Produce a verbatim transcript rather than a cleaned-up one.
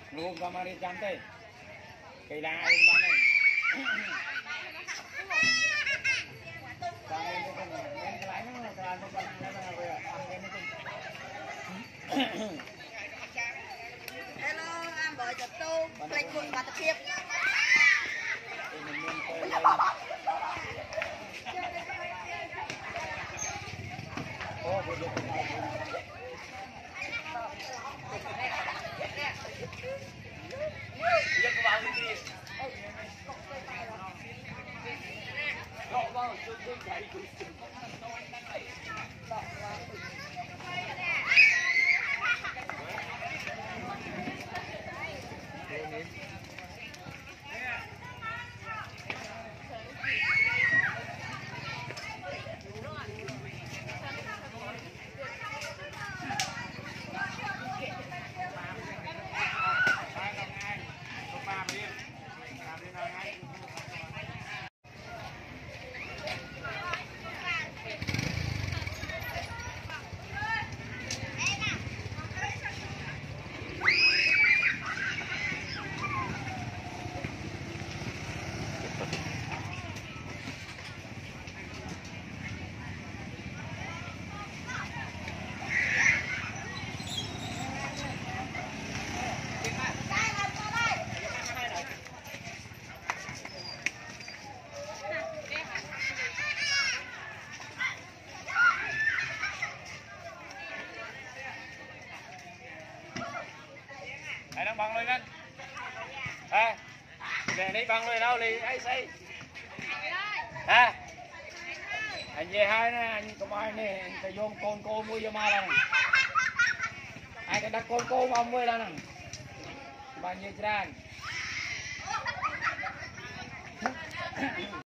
luôn camera chăm tê cây la em con này hello em bởi chụp tô lệnh quần và tập tiếp đang băng lên anh, à, về đây băng lên đâu đi, ấy xây, à, anh về hai nè, anh có ai nè, anh phải vô con cô mua vô mai này, ai cái đặt con cô mà ông mua ra nè, bao nhiêu tiền?